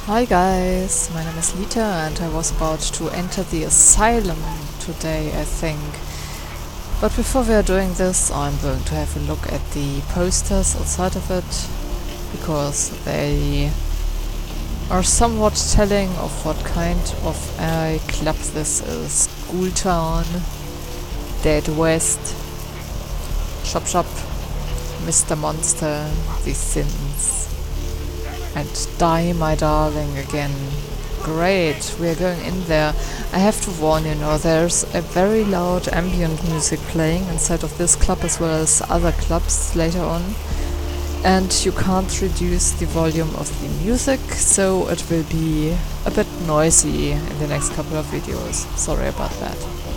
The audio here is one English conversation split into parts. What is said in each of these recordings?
Hi guys, my name is Lita and I was about to enter the Asylum today, I think. But before we are doing this, I'm going to have a look at the posters outside of it, because they are somewhat telling of what kind of a club this is. School Town, Dead West, Shop Shop, Mr. Monster, The Sins, and Die My Darling again. Great, we are going in there. I have to warn you now, there's a very loud ambient music playing inside of this club as well as other clubs later on. And you can't reduce the volume of the music, so it will be a bit noisy in the next couple of videos. Sorry about that.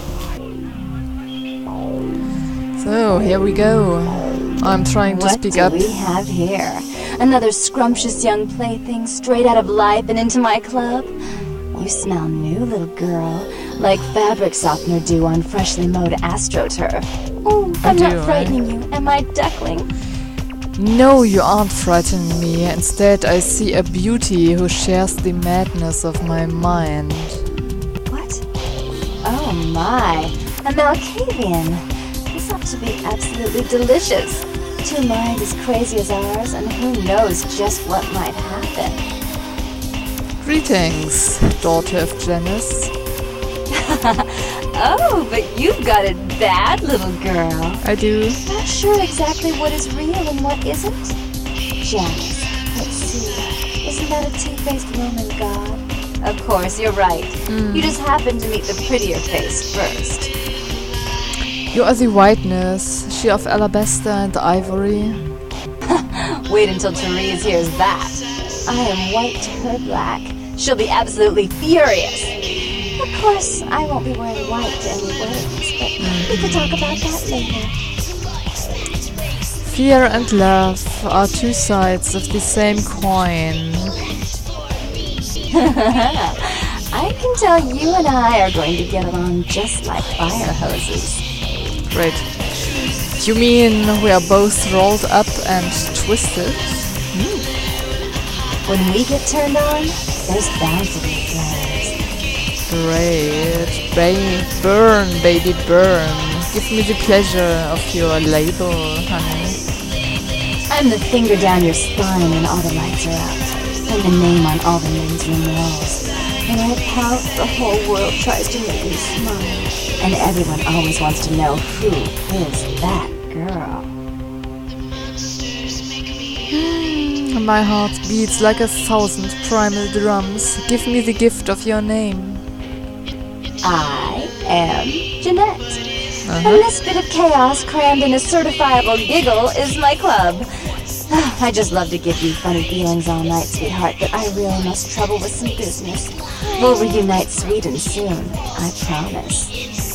So, here we go. I'm trying to speak up. What do we have here? Another scrumptious young plaything straight out of life and into my club? You smell new, little girl, like fabric softener do on freshly mowed AstroTurf. Oh, I'm not frightening you, am I, duckling? No, you aren't frightening me. Instead, I see a beauty who shares the madness of my mind. What? Oh my, a Malkavian. This ought to be absolutely delicious. Two minds as crazy as ours, and who knows just what might happen. Greetings, daughter of Janice. Oh, but you've got it bad, little girl. I do. Not sure exactly what is real and what isn't? Janice, let's see. Isn't that a two-faced Roman god? Of course, you're right. You just happened to meet the prettier face first. You are the whiteness, she of alabaster and ivory. Wait until Therese hears that. I am white to her black. She'll be absolutely furious. Of course, I won't be wearing white to any weddings, but we could talk about that later. Fear and love are two sides of the same coin. I can tell you and I are going to get along just like fire hoses. Great. You mean we are both rolled up and twisted? When we get turned on, there's bound to be flames. Great. Burn, baby, burn. Give me the pleasure of your label, honey. I'm the finger down your spine when all the lights are out. I'm the name on all the men's room walls. When I pout, the whole world tries to make me smile. And everyone always wants to know who is that girl. My heart beats like 1,000 primal drums. Give me the gift of your name. I am Jeanette. And this bit of chaos crammed in a certifiable giggle is my club. I just love to give you funny feelings all night, sweetheart, but I really must trouble with some business. We'll reunite sweet and soon, I promise.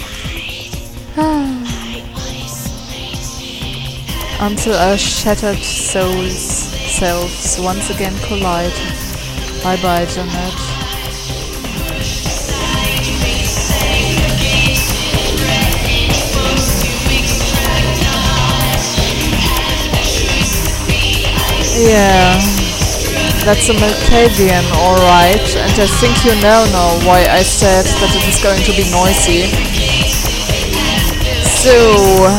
Until our shattered selves once again collide. Bye bye, Jeanette. Yeah, that's a Malkavian, alright, and I think you know now why I said that it is going to be noisy. So,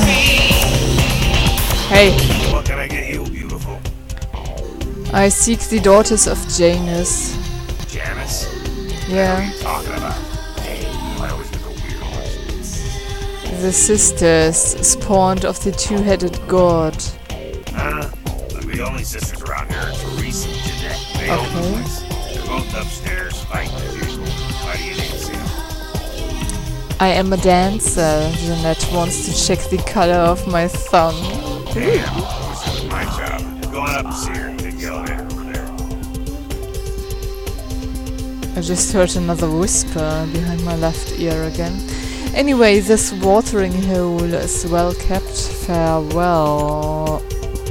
hey. What can I get you, beautiful? I seek the daughters of Janus. Janice? Yeah. What are you talking about? I always get the weird ones. The sisters, spawned of the two-headed god. The only sisters around here are Therese and Jeanette. They own the place. They're both upstairs, fighting as usual. Why do you need to see them? I am a dancer. Jeanette wants to check the color of my thumb. Damn, I wish that was my job. Go on up and see her. Take the elevator over there. I just heard another whisper behind my left ear again. Anyway, this watering hole is well kept. Farewell.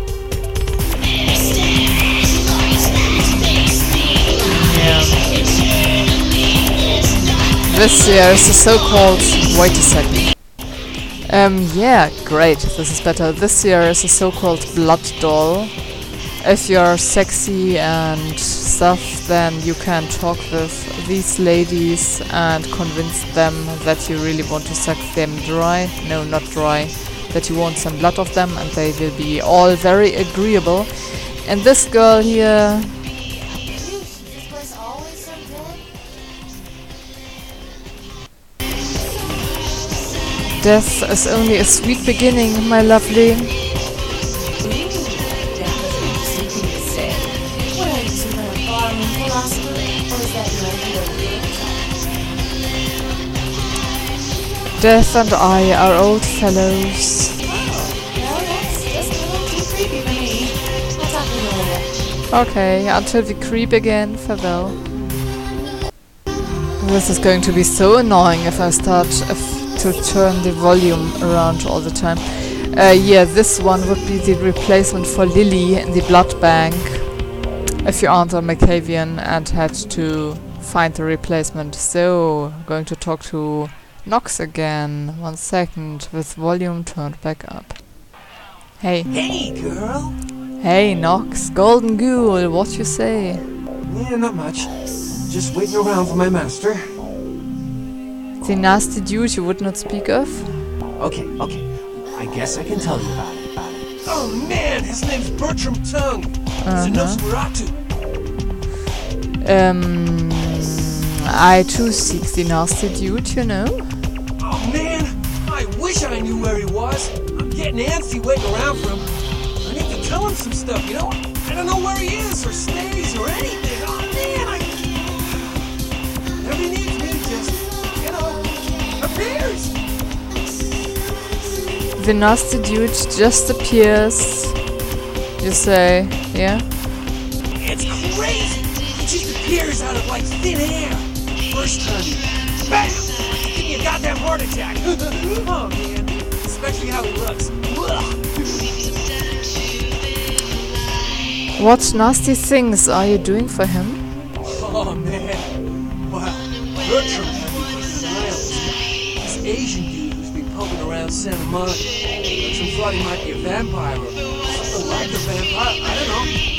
This year is the so-called... Wait a second. Yeah, great, this is better. This year is a so-called blood doll. if you're sexy and stuff, then you can talk with these ladies and convince them that you really want to suck them dry. No, not dry. That you want some blood of them, and they will be all very agreeable. And this girl here... Death is only a sweet beginning, my lovely. Death and I are old fellows. Okay, until we creep again, farewell. This is going to be so annoying if I start to turn the volume around all the time. Yeah, this one would be the replacement for Lily in the blood bank. If you aren't a Malkavian and had to find the replacement. So, I'm going to talk to Knox again. 1 second, with volume turned back up. Hey. Hey, girl! Hey, Knox. Golden Ghoul, what you say? Yeah, not much. Just waiting around for my master. The nasty dude you would not speak of? Okay. I guess I can tell you about it. Oh man, his name's Bertram Tongue. He's a Nosferatu. I too seek the nasty dude, you know? Oh man, I wish I knew where he was. I'm getting antsy waiting around for him. I need to tell him some stuff, you know? I don't know where he is, or stays, or anything. Oh man, Every needs me just, you know, appears. The nasty dude just appears. You say, yeah? It's crazy! He just appears out of like thin air. First time, bam! Give me a goddamn heart attack. Oh man, especially how he looks. What nasty things are you doing for him? Oh man, wow. Bertram had me for silence. This Asian dude who's been poking around Santa Monica. Bertram thought he might be a vampire or something like a vampire. I don't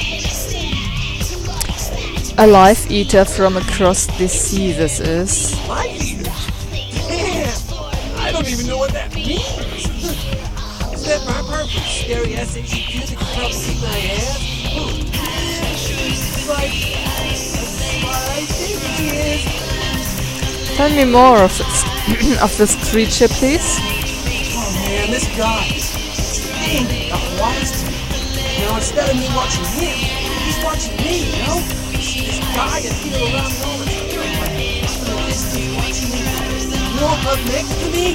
know. A life eater from across the sea, this is. Life eater? Damn! I don't even know what that means! Is that vampire from scary SHQ that can probably keep my ass? It's like... that's what I think he is. Tell me more of this creature, please. Oh man, this guy is got wise to me. Now instead of me watching him, he's watching me, you know? This guy is here around me all the time. Like, from a distance watching me. Walk up next to me.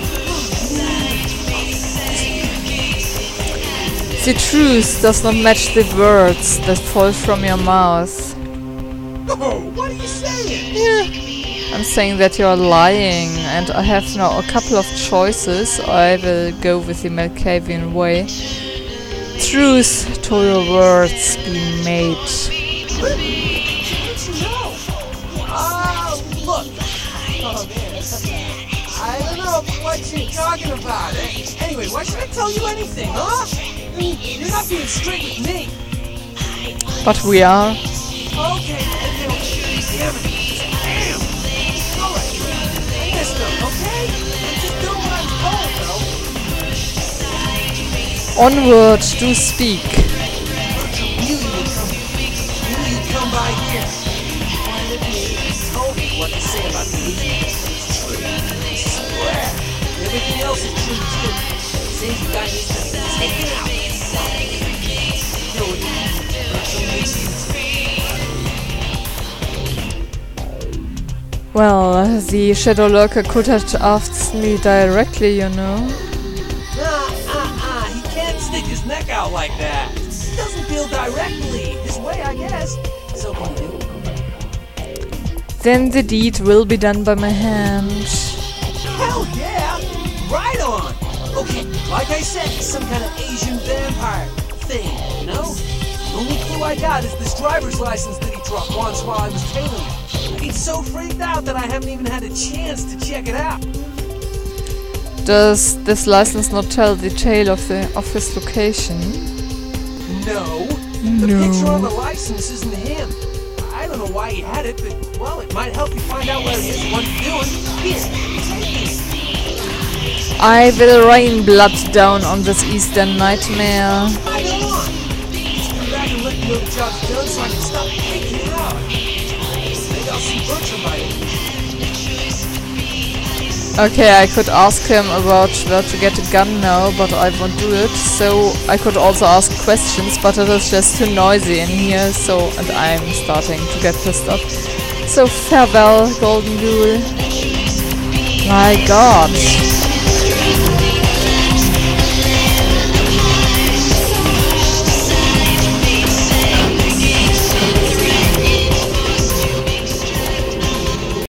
The truth does not match the words that fall from your mouth. Oh, what are you saying? Yeah. I'm saying that you're lying, and I have now a couple of choices. I will go with the Malkavian way. Truth to your words be made. What did you know? Look. Oh, man. I don't know what you're talking about. Anyway, why should I tell you anything, huh? I mean, you're not being straight with me. But we are. Okay. Damn it. Damn. Alright. I messed up, okay? I'm just doing what I'm told, though. Onward, do speak. Bertram knew you'd come by here. He pointed at me and told me what to say about the Asian. It's true. I swear. Everything else is true, too. The Asian guy needs to be taken out. You know what he means. Bertram needs you. Well, the Shadow Lurker could have asked me directly, you know. He can't stick his neck out like that. He doesn't deal directly. His way, I guess. So can you do? Then the deed will be done by my hand. Hell yeah! Right on! Okay, like I said, it's some kind of Asian vampire thing, you know? The only clue I got is this driver's license that he dropped once while I was tailing him. He's so freaked out that I haven't even had a chance to check it out. Does this license not tell the tale of his location? No, The picture on the license isn't him. I don't know why he had it, but, well, it might help you find out what it is you want to do. Here, take it. I will rain blood down on this Eastern nightmare. Right on. Just come back and let me know the job's done so I can stop taking it out. Maybe I'll see Butcher by it. Okay, I could ask him about where to get a gun now, but I won't do it. So I could also ask questions, but it is just too noisy in here, so, and I'm starting to get pissed off. So farewell, Golden Ghoul. My god.